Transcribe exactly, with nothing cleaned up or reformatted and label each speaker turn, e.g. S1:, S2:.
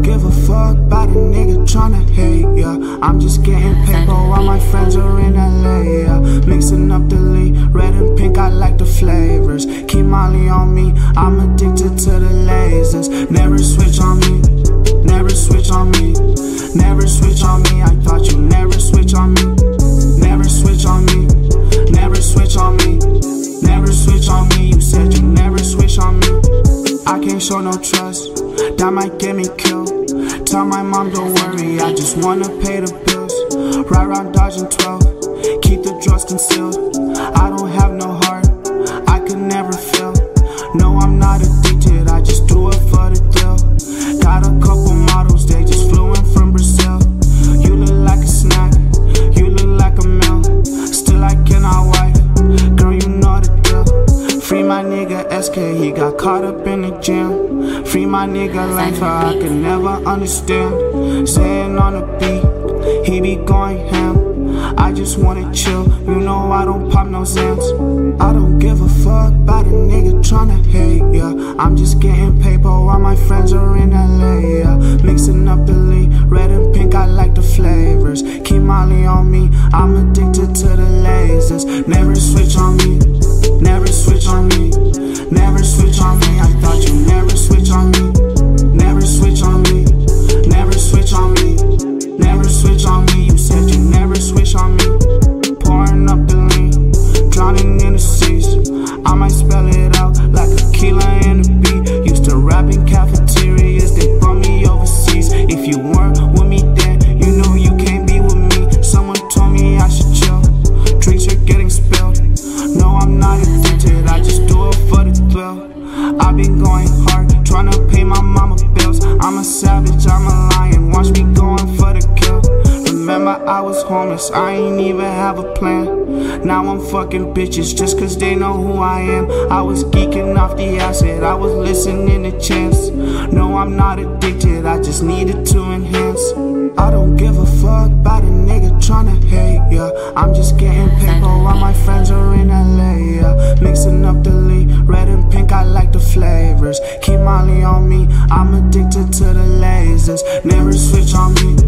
S1: don't give a fuck about a nigga tryna hate, yeah. I'm just getting paper while my friends are in L A, yeah. Mixing up the lean, red and pink, I like the flavors. Keep Molly on me, I'm addicted to the lasers. Never switch on me, never switch on me, never switch on me. I thought you never switch on me, never switch on me, never switch on me, never switch on me. You said you never switch on me. I can't show no trust, that might get me killed. Tell my mom don't worry, I just wanna pay the bills. Ride around dodging twelve, keep the drugs concealed. I don't have no heart, I could never feel. No, I'm not addicted, I just do it for the thrill. Got a couple models, they just flew in from Brazil. You look like a snack, you look like a meal. Still I cannot wife, girl you know the deal. Free my nigga S K, he got caught up in the gym. Free my nigga life, I could never understand. Saying on the beat, he be going ham. I just wanna chill, you know I don't pop no Zans. I don't give a fuck about a nigga tryna hate, yeah. I'm just getting paper while my friends are in L A, yeah. Mixing up the lean, red and pink, I like the flavors. Keep Molly on me, I'm addicted to the lasers. Never switch on me, never switch on me, never switch on me. I thought you never switch on me, never switch on me, never switch on me, never switch on me. You said you never switch on me. Pouring up the lean, drowning in the seas. I might spell it out like a killer in a beat. Used to rap in cafeterias, they brought me overseas. If you weren't with me then, you know you can't be with me. Someone told me I should chill, drinks are getting spilled. No, I'm not addicted, I just do it for the thrill. I've been going hard, trying to pay my mama bills. I'm a savage, I'm a lion, watch me going for the kill. Remember I was homeless, I ain't even have a plan. Now I'm fucking bitches just cause they know who I am. I was geeking off the acid, I was listening to chants. No, I'm not addicted, I just needed to enhance. I don't give a fuck about a nigga tryna hate, yeah. I'm just getting paper while my friends are in L A, yeah. Mixing up the lean, red and pink, I like the flavors. Keep Molly on me, I'm addicted to the lasers. Never switch on me,